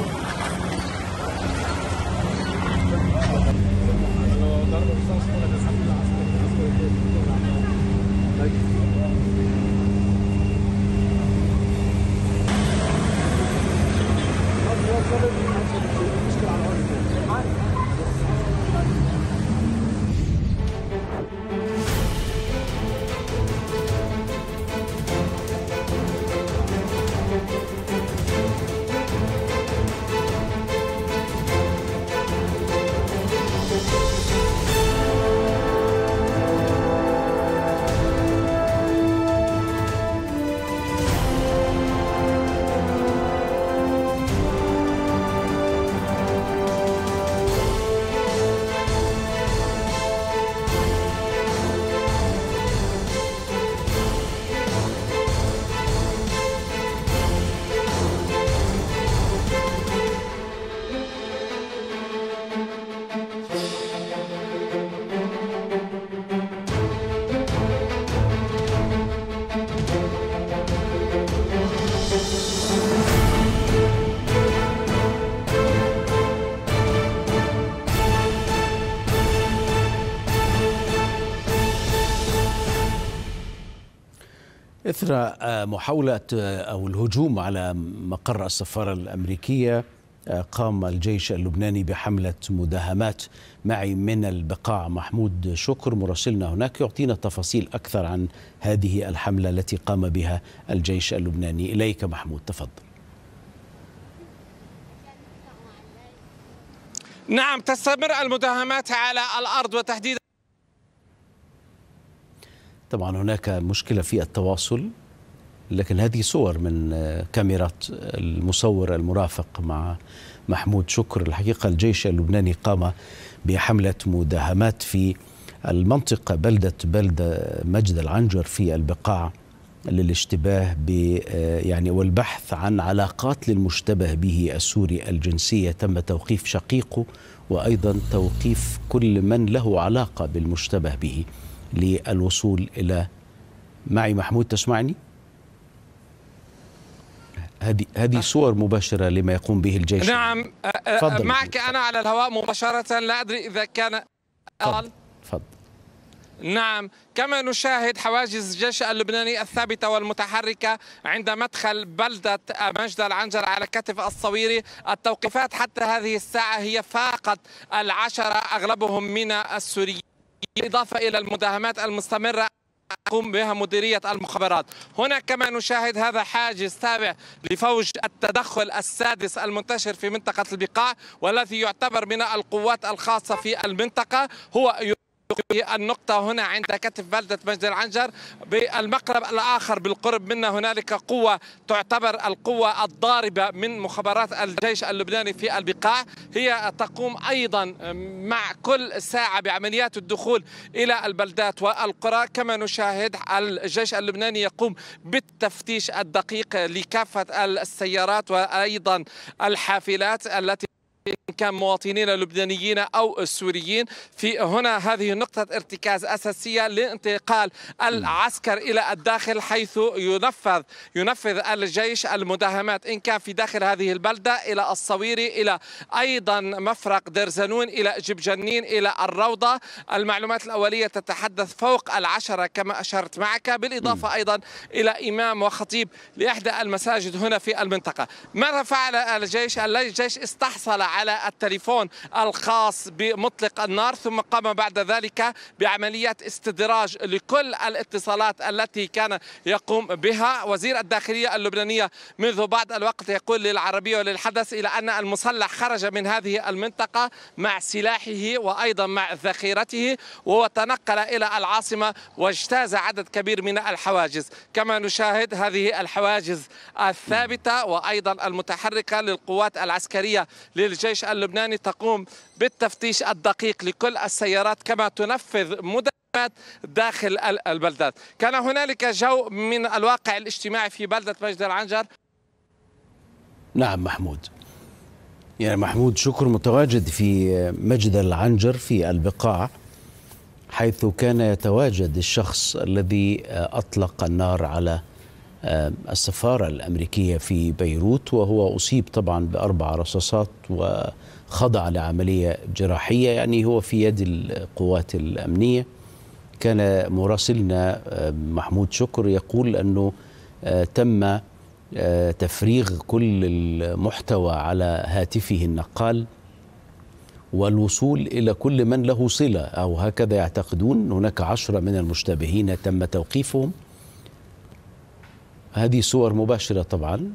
Speaker 3: ضرب الرصاص
Speaker 1: إثر محاولة أو الهجوم على مقر السفارة الأمريكية، قام الجيش اللبناني بحملة مداهمات. معي من البقاع محمود شكر مراسلنا هناك يعطينا تفاصيل أكثر عن هذه الحملة التي قام بها الجيش اللبناني. إليك محمود، تفضل.
Speaker 9: نعم، تستمر المداهمات على الأرض وتحديدا.
Speaker 1: طبعا هناك مشكلة في التواصل، لكن هذه صور من كاميرات المصور المرافق مع محمود شكر. الحقيقة الجيش اللبناني قام بحملة مداهمات في المنطقة بلدة مجد العنجر في البقاع للاشتباه والبحث عن علاقات للمشتبه به السوري الجنسية. تم توقيف شقيقه وأيضا توقيف كل من له علاقة بالمشتبه به للوصول إلى معي محمود، تسمعني؟ هذه صور مباشرة لما يقوم به الجيش.
Speaker 9: نعم، معك أنا على الهواء مباشرة، لا أدري إذا كان
Speaker 1: تفضل.
Speaker 9: نعم، كما نشاهد حواجز الجيش اللبناني الثابتة والمتحركة عند مدخل بلدة مجد العنجر على كتف الصويري. التوقيفات حتى هذه الساعة هي فاقت 10، أغلبهم من السوريين، إضافة إلى المداهمات المستمرة تقوم بها مديرية المخابرات. هنا كما نشاهد هذا حاجز تابع لفوج التدخل السادس المنتشر في منطقة البقاع، والذي يعتبر من القوات الخاصة في المنطقة. هو النقطة هنا عند كتف بلدة مجد العنجر. بالمقرب الآخر بالقرب منا هنالك قوة تعتبر القوة الضاربة من مخابرات الجيش اللبناني في البقاع، هي تقوم أيضا مع كل ساعة بعمليات الدخول إلى البلدات والقرى. كما نشاهد الجيش اللبناني يقوم بالتفتيش الدقيق لكافة السيارات وأيضا الحافلات التي كان مواطنين لبنانيين أو سوريين. في هنا هذه نقطة ارتكاز أساسية لانتقال العسكر إلى الداخل، حيث ينفذ الجيش المداهمات إن كان في داخل هذه البلدة إلى الصويري، إلى أيضا مفرق درزنون، إلى جبجنين، إلى الروضة. المعلومات الأولية تتحدث فوق 10 كما أشرت معك، بالإضافة أيضا إلى إمام وخطيب لإحدى المساجد هنا في المنطقة. ماذا فعل الجيش؟ الجيش استحصل على التليفون الخاص بمطلق النار، ثم قام بعد ذلك بعمليات استدراج لكل الاتصالات التي كان يقوم بها. وزير الداخلية اللبنانية منذ بعض الوقت يقول للعربية وللحدث إلى أن المسلح خرج من هذه المنطقة مع سلاحه وأيضا مع ذخيرته وتنقل إلى العاصمة واجتاز عدد كبير من الحواجز. كما نشاهد هذه الحواجز الثابتة وأيضا المتحركة للقوات العسكرية للجيش اللبناني تقوم بالتفتيش الدقيق لكل السيارات، كما تنفذ مداهمات داخل البلدات. كان هنالك جو من الواقع الاجتماعي في بلدة مجد العنجر.
Speaker 1: نعم محمود، محمود شكر متواجد في مجد العنجر في البقاع، حيث كان يتواجد الشخص الذي أطلق النار على السفارة الأمريكية في بيروت، وهو أصيب طبعا ب4 رصاصات وخضع لعملية جراحية، هو في يد القوات الأمنية. كان مراسلنا محمود شكر يقول أنه تم تفريغ كل المحتوى على هاتفه النقال والوصول إلى كل من له صلة، أو هكذا يعتقدون. هناك 10 من المشتبهين تم توقيفهم. هذه صور مباشرة طبعا.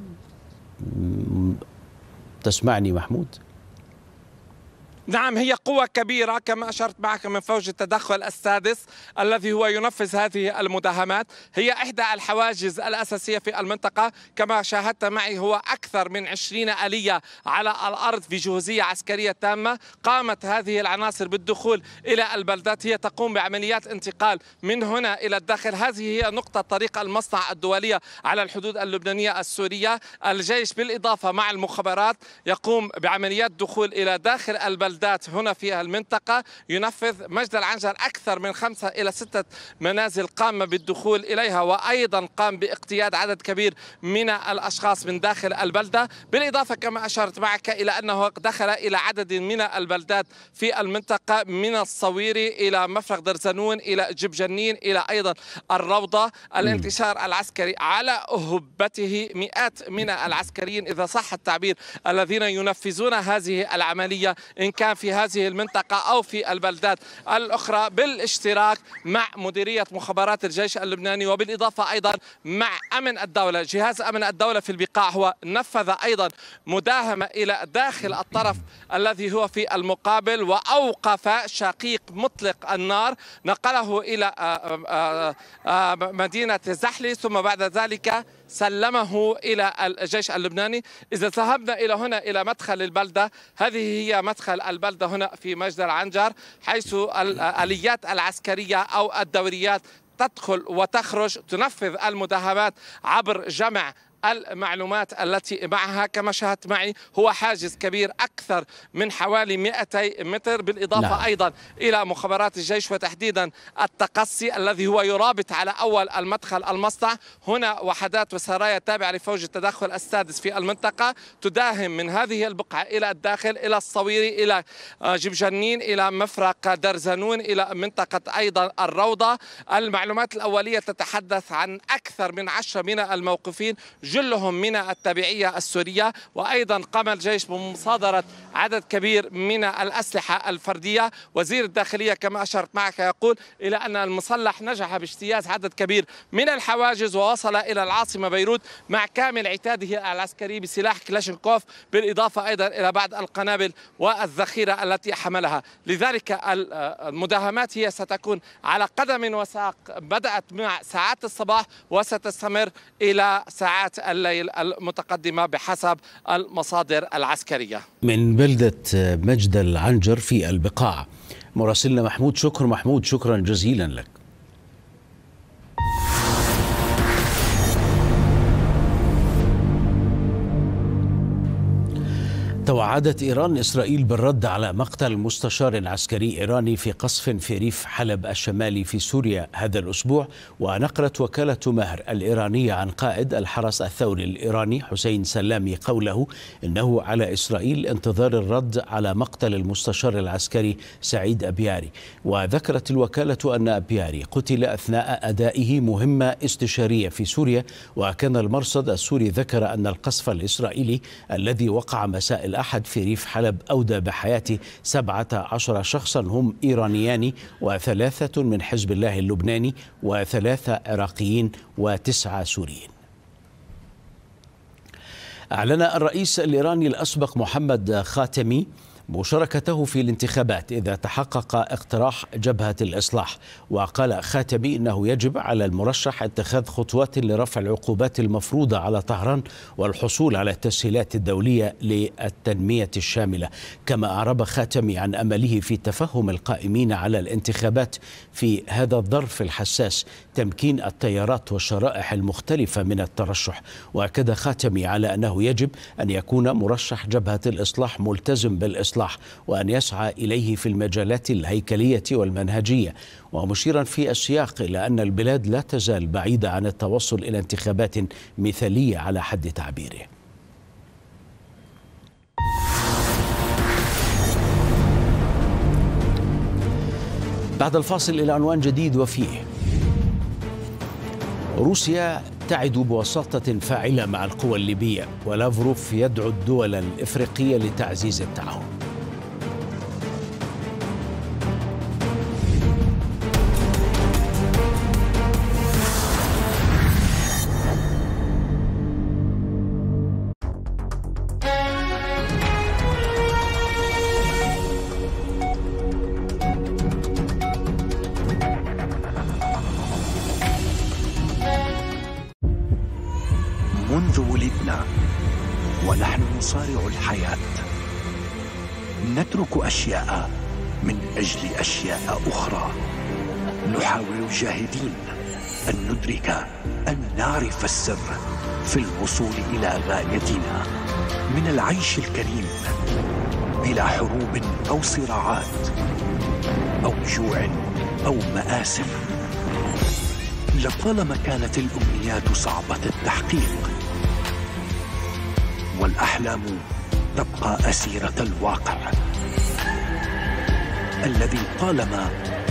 Speaker 1: تسمعني محمود؟
Speaker 9: نعم، هي قوة كبيرة كما أشرت معك من فوج التدخل السادس الذي هو ينفذ هذه المداهمات. هي إحدى الحواجز الأساسية في المنطقة. كما شاهدت معي هو أكثر من 20 آلية على الأرض في جهوزية عسكرية تامة. قامت هذه العناصر بالدخول إلى البلدات، هي تقوم بعمليات انتقال من هنا إلى الداخل. هذه هي نقطة طريق المصنع الدولية على الحدود اللبنانية السورية. الجيش بالإضافة مع المخابرات يقوم بعمليات دخول إلى داخل البلدات البلدات هنا في المنطقة. ينفذ مجد العنجر أكثر من 5 إلى 6 منازل قام بالدخول إليها، وأيضا قام باقتياد عدد كبير من الأشخاص من داخل البلدة، بالإضافة كما أشرت معك إلى أنه دخل إلى عدد من البلدات في المنطقة، من الصويري إلى مفرق درزنون إلى جبجنين إلى أيضا الروضة. الانتشار العسكري على أهبته، مئات من العسكريين إذا صح التعبير الذين ينفذون هذه العملية إن كان في هذه المنطقة أو في البلدات الأخرى، بالاشتراك مع مديرية مخابرات الجيش اللبناني، وبالإضافة أيضا مع أمن الدولة. جهاز أمن الدولة في البقاع هو نفذ أيضا مداهمة إلى داخل الطرف الذي هو في المقابل، وأوقف شقيق مطلق النار، نقله إلى مدينة زحلي، ثم بعد ذلك سلمه إلى الجيش اللبناني. إذا ذهبنا إلى هنا إلى مدخل البلدة، هذه هي مدخل البلدة هنا في مجد العنجر، حيث الآليات العسكرية أو الدوريات تدخل وتخرج، تنفذ المداهمات عبر جمع المعلومات التي معها. كما شاهدت معي هو حاجز كبير أكثر من حوالي 200 متر، بالإضافة أيضا إلى مخابرات الجيش وتحديدا التقصي الذي هو يرابط على أول المدخل المصنع. هنا وحدات وسرايا تابعة لفوج التدخل السادس في المنطقة تداهم من هذه البقعة إلى الداخل، إلى الصويري، إلى جبجنين، إلى مفرق درزنون، إلى منطقة أيضا الروضة. المعلومات الأولية تتحدث عن أكثر من 10 من الموقوفين، جلهم من التبعية السورية، وأيضا قام الجيش بمصادرة عدد كبير من الأسلحة الفردية. وزير الداخلية كما أشرت معك يقول إلى أن المسلح نجح باجتياز عدد كبير من الحواجز ووصل إلى العاصمة بيروت مع كامل عتاده العسكري بسلاح كلاشينكوف، بالإضافة أيضا إلى بعض القنابل والذخيرة التي حملها. لذلك المداهمات هي ستكون على قدم وساق، بدأت مع ساعات الصباح وستستمر إلى ساعات الليل المتقدمة بحسب المصادر العسكرية.
Speaker 1: من بلدة مجد العنجر في البقاع مراسلنا محمود شكر. محمود، شكرا جزيلا لك. توعدت إيران إسرائيل بالرد على مقتل مستشار عسكري إيراني في قصف في ريف حلب الشمالي في سوريا هذا الأسبوع. ونقلت وكالة ماهر الإيرانية عن قائد الحرس الثوري الإيراني حسين سلامي قوله إنه على إسرائيل انتظار الرد على مقتل المستشار العسكري سعيد أبياري. وذكرت الوكالة أن أبياري قتل أثناء أدائه مهمة استشارية في سوريا. وكان المرصد السوري ذكر أن القصف الإسرائيلي الذي وقع مساء الأحد في ريف حلب أودى بحياة 17 شخصا هم إيرانيان و3 من حزب الله اللبناني و3 عراقيين و9 سوريين. أعلن الرئيس الإيراني الأسبق محمد خاتمي مشاركته في الانتخابات إذا تحقق اقتراح جبهة الإصلاح. وقال خاتمي إنه يجب على المرشح اتخاذ خطوات لرفع العقوبات المفروضة على طهران والحصول على التسهيلات الدولية للتنمية الشاملة. كما أعرب خاتمي عن أمله في تفهم القائمين على الانتخابات في هذا الظرف الحساس تمكين التيارات والشرائح المختلفة من الترشح. وأكد خاتمي على أنه يجب أن يكون مرشح جبهة الإصلاح ملتزم بالإصلاح وأن يسعى إليه في المجالات الهيكلية والمنهجية، ومشيرا في السياق إلى أن البلاد لا تزال بعيدة عن التوصل إلى انتخابات مثالية على حد تعبيره. بعد الفاصل إلى عنوان جديد وفيه: روسيا تعد بوساطة فاعلة مع القوى الليبية، ولافروف يدعو الدول الإفريقية لتعزيز التعاون.
Speaker 6: منذ ولدنا ونحن نصارع الحياة، نترك أشياء من أجل أشياء أخرى. نحاول جاهدين أن ندرك، أن نعرف السر في الوصول إلى غايتنا من العيش الكريم بلا حروب أو صراعات أو جوع أو مآسف. لطالما كانت الأمنيات صعبة التحقيق، والأحلام تبقى أسيرة الواقع الذي طالما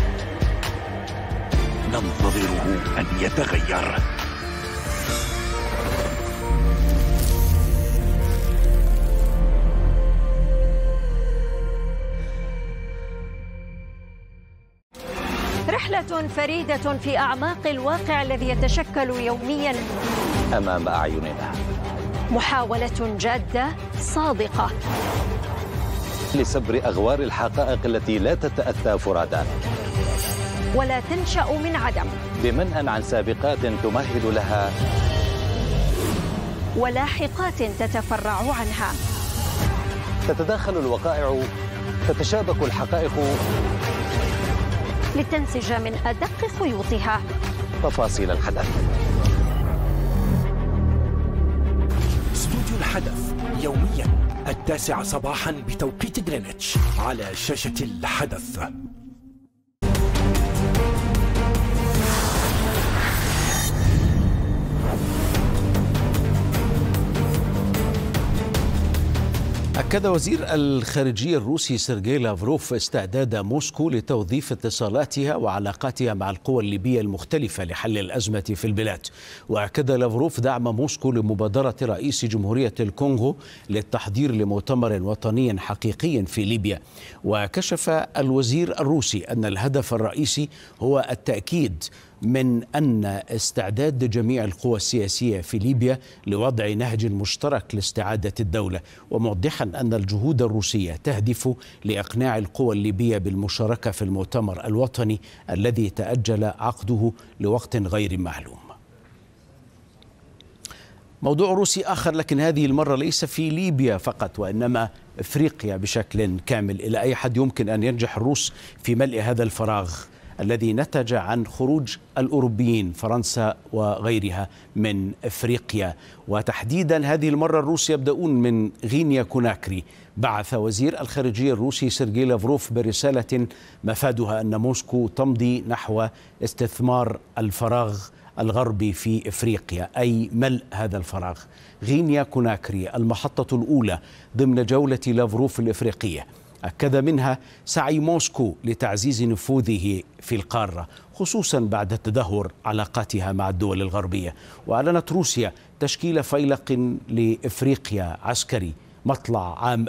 Speaker 6: ننتظره أن يتغير.
Speaker 10: رحلة فريدة في أعماق الواقع الذي يتشكل يوميا
Speaker 11: أمام أعيننا.
Speaker 10: محاولة جادة صادقة
Speaker 11: لسبر أغوار الحقائق التي لا تتأتى فرادى
Speaker 10: ولا تنشأ من عدم،
Speaker 11: بمنأى عن سابقات تمهد لها
Speaker 10: ولاحقات تتفرع عنها.
Speaker 11: تتداخل الوقائع، تتشابك الحقائق
Speaker 10: لتنسج من أدق خيوطها
Speaker 11: تفاصيل الحدث.
Speaker 6: استوديو الحدث يوميا 9 صباحا بتوقيت غرينتش على شاشة الحدث.
Speaker 1: أكد وزير الخارجية الروسي سيرجي لافروف استعداد موسكو لتوظيف اتصالاتها وعلاقاتها مع القوى الليبية المختلفة لحل الأزمة في البلاد. وأكد لافروف دعم موسكو لمبادرة رئيس جمهورية الكونغو للتحضير لمؤتمر وطني حقيقي في ليبيا. وكشف الوزير الروسي أن الهدف الرئيسي هو التأكيد من أن استعداد جميع القوى السياسية في ليبيا لوضع نهج مشترك لاستعادة الدولة، وموضحا أن الجهود الروسية تهدف لإقناع القوى الليبية بالمشاركة في المؤتمر الوطني الذي تأجل عقده لوقت غير معلوم. موضوع روسي آخر، لكن هذه المرة ليس في ليبيا فقط وإنما إفريقيا بشكل كامل. إلى أي حد يمكن أن ينجح الروس في ملء هذا الفراغ الذي نتج عن خروج الأوروبيين فرنسا وغيرها من إفريقيا؟ وتحديدا هذه المرة الروس يبدأون من غينيا كوناكري. بعث وزير الخارجية الروسي سيرجي لافروف برسالة مفادها أن موسكو تمضي نحو استثمار الفراغ الغربي في إفريقيا، أي ملء هذا الفراغ. غينيا كوناكري المحطة الأولى ضمن جولة لافروف الإفريقية، أكد منها سعي موسكو لتعزيز نفوذه في القارة، خصوصا بعد تدهور علاقاتها مع الدول الغربية. وأعلنت روسيا تشكيل فيلق لإفريقيا عسكري مطلع عام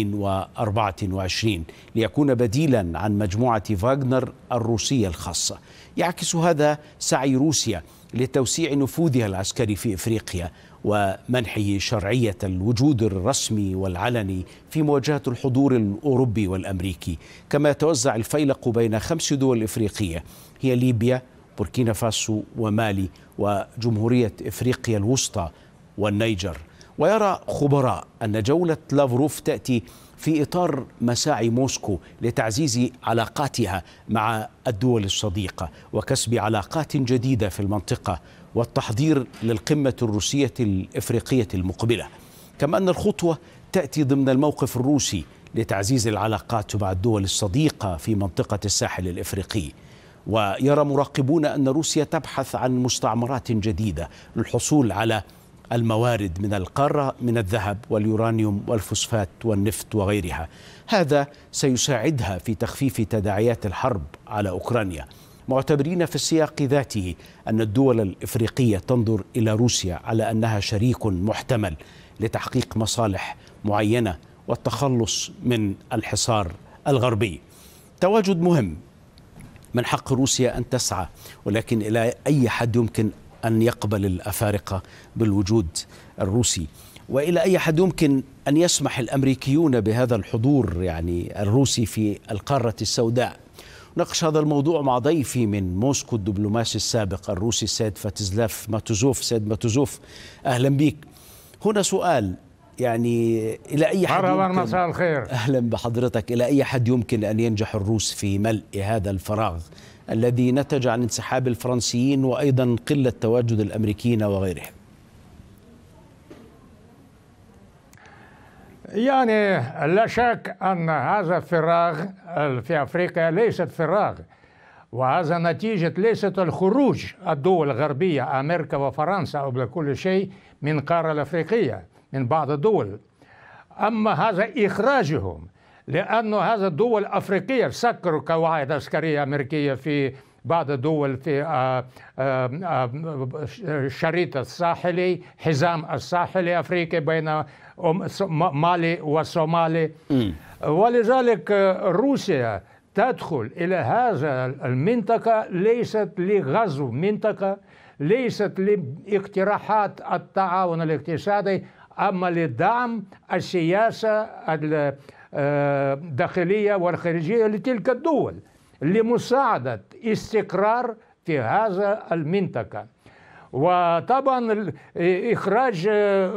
Speaker 1: 2024 ليكون بديلا عن مجموعة فاغنر الروسية الخاصة. يعكس هذا سعي روسيا لتوسيع نفوذها العسكري في إفريقيا ومنحه شرعية الوجود الرسمي والعلني في مواجهة الحضور الأوروبي والأمريكي. كما يتوزع الفيلق بين 5 دول إفريقية هي ليبيا، بوركينا فاسو ومالي وجمهورية إفريقيا الوسطى والنيجر. ويرى خبراء أن جولة لافروف تأتي في إطار مساعي موسكو لتعزيز علاقاتها مع الدول الصديقة وكسب علاقات جديدة في المنطقة والتحضير للقمة الروسية الإفريقية المقبلة. كما أن الخطوة تأتي ضمن الموقف الروسي لتعزيز العلاقات مع الدول الصديقة في منطقة الساحل الإفريقي. ويرى مراقبون أن روسيا تبحث عن مستعمرات جديدة للحصول على الموارد من القارة من الذهب واليورانيوم والفوسفات والنفط وغيرها. هذا سيساعدها في تخفيف تداعيات الحرب على أوكرانيا، معتبرين في السياق ذاته أن الدول الإفريقية تنظر إلى روسيا على أنها شريك محتمل لتحقيق مصالح معينة والتخلص من الحصار الغربي. تواجد مهم من حق روسيا أن تسعى، ولكن إلى أي حد يمكن أن يقبل الأفارقة بالوجود الروسي، وإلى أي حد يمكن أن يسمح الأمريكيون بهذا الحضور يعني الروسي في القارة السوداء. ناقش هذا الموضوع مع ضيفي من موسكو الدبلوماسي السابق الروسي السيد فاتيزلاف ماتوزوف. سيد ماتوزوف، أهلا بك. هنا سؤال، يعني إلى أي حد يمكن،
Speaker 12: مساء الخير،
Speaker 1: أهلا بحضرتك، إلى أي حد يمكن أن ينجح الروس في ملء هذا الفراغ الذي نتج عن انسحاب الفرنسيين وأيضا قلة تواجد الأمريكيين وغيرهم؟
Speaker 12: يعني لا شك أن هذا فراغ في أفريقيا ليست فراغ، وهذا نتيجة ليست الخروج الدول الغربية أمريكا وفرنسا قبل كل شيء من القارة الأفريقية من بعض الدول، أما هذا إخراجهم، لأن هذا الدول الأفريقية سكروا قواعد عسكرية أمريكية في بعض الدول في الشريط الساحلي، حزام الساحلي الأفريقي بين مالي وصومالي. ولذلك روسيا تدخل إلى هذا المنطقة ليست لغزو منطقة، ليست لاقتراحات التعاون الاقتصادي، أما لدعم السياسة الداخلية والخارجية لتلك الدول، لمساعدة استقرار في هذا المنطقة. وطبعا إخراج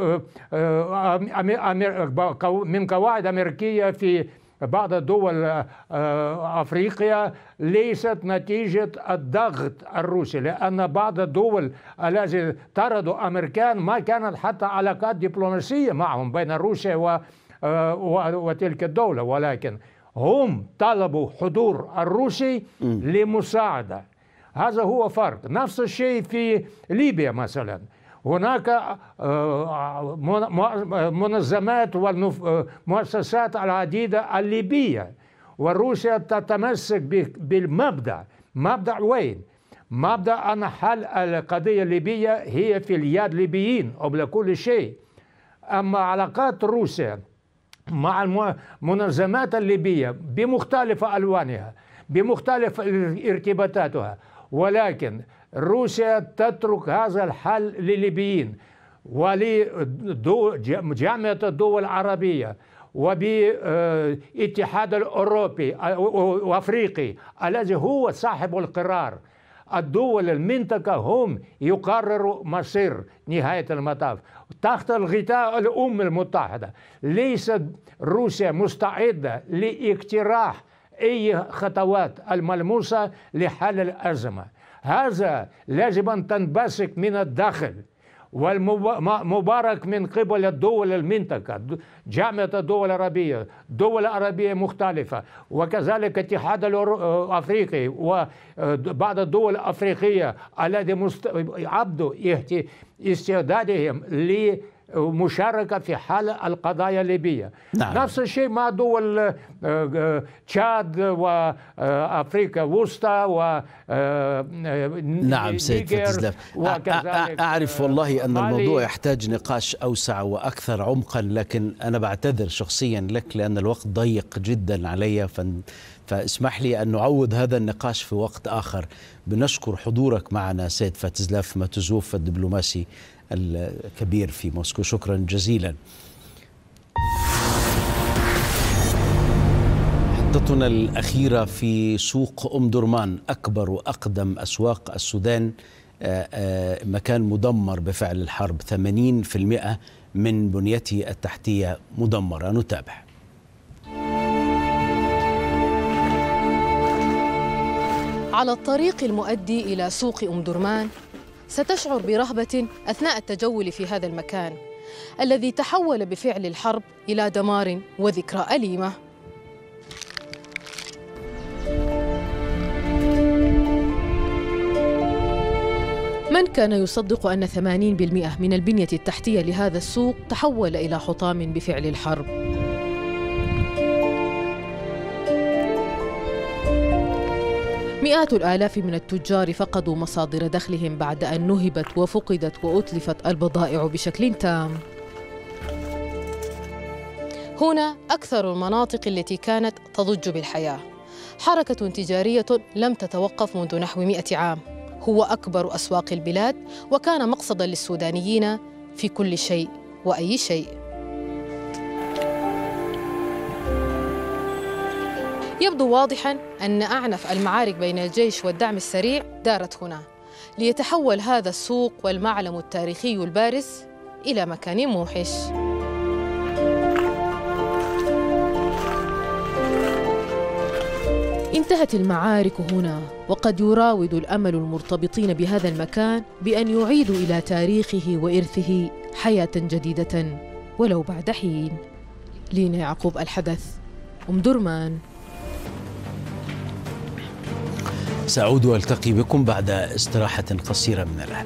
Speaker 12: من قواعد أمريكية في بعض دول أفريقيا ليست نتيجة الضغط الروسي، لأن بعض الدول التي طردوا أمريكان ما كانت حتى علاقات دبلوماسية معهم بين روسيا وتلك الدولة، ولكن هم طلبوا حضور الروسي لمساعدة. هذا هو فرق. نفس الشيء في ليبيا مثلا، هناك منظمات والمؤسسات العديدة الليبية، وروسيا تتمسك بالمبدأ. مبدأ وين؟ مبدأ أن حل القضية الليبية هي في اليد الليبيين قبل كل شيء. أما علاقات روسيا مع المنظمات الليبية بمختلف ألوانها بمختلف ارتباطاتها، ولكن روسيا تترك هذا الحل للليبيين ولجامعة الدول العربية وبالاتحاد الأوروبي وأفريقي الذي هو صاحب القرار. الدول المنطقة هم يقرروا مصير نهاية المطاف تحت الغطاء الأمم المتحدة. ليست روسيا مستعدة لاقتراح أي خطوات الملموسة لحل الأزمة. هذا لازم أن تنبثق من الداخل والمبارك من قبل الدول المنطقة، جامعة الدول العربية، دول عربية مختلفة، وكذلك الاتحاد الأفريقي وبعض الدول الأفريقية الذي عبدوا استعدادهم مشاركة في حل القضايا الليبية. نعم. نفس الشيء مع دول تشاد وأفريقيا الوسطى و
Speaker 1: نعم سيد فتزلاف، أعرف والله أن الموضوع يحتاج نقاش أوسع وأكثر عمقا، لكن أنا بعتذر شخصيا لك لأن الوقت ضيق جدا علي، فاسمح لي أن نعوض هذا النقاش في وقت آخر. بنشكر حضورك معنا سيد فتزلاف ماتوزوف الدبلوماسي الكبير في موسكو، شكرا جزيلا. محطتنا الأخيرة في سوق أم درمان، أكبر وأقدم أسواق السودان، مكان مدمر بفعل الحرب، 80% من بنيته التحتية مدمرة. نتابع.
Speaker 13: على الطريق المؤدي إلى سوق أم درمان ستشعر برهبة أثناء التجول في هذا المكان الذي تحول بفعل الحرب إلى دمار وذكرى أليمة. من كان يصدق أن 80% من البنية التحتية لهذا السوق تحول إلى حطام بفعل الحرب؟ مئات الآلاف من التجار فقدوا مصادر دخلهم بعد أن نهبت وفقدت وأتلفت البضائع بشكل تام. هنا أكثر المناطق التي كانت تضج بالحياة، حركة تجارية لم تتوقف منذ نحو 100 عام، هو أكبر أسواق البلاد وكان مقصداً للسودانيين في كل شيء وأي شيء. يبدو واضحاً أن أعنف المعارك بين الجيش والدعم السريع دارت هنا، ليتحول هذا السوق والمعلم التاريخي البارز إلى مكان موحش. انتهت المعارك هنا، وقد يراود الأمل المرتبطين بهذا المكان بأن يعيدوا إلى تاريخه وإرثه حياة جديدة ولو بعد حين. لينا يعقوب، الحدث، أم درمان.
Speaker 1: سأعود وألتقي بكم بعد استراحة قصيرة من الآن.